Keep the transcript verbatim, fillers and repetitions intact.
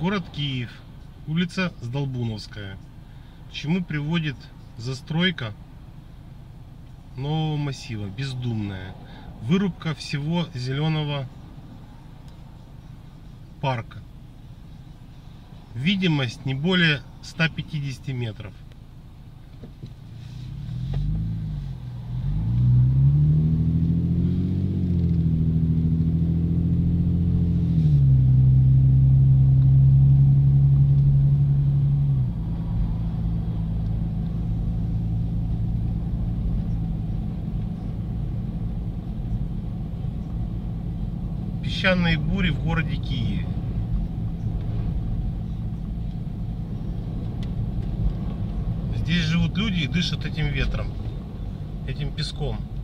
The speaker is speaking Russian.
Город Киев, улица Сдолбуновская. К чему приводит застройка нового массива? Бездумная. Вырубка всего зеленого парка. Видимость не более ста пятидесяти метров. Песчаные бури в городе Киеве. Здесь живут люди и дышат этим ветром, этим песком.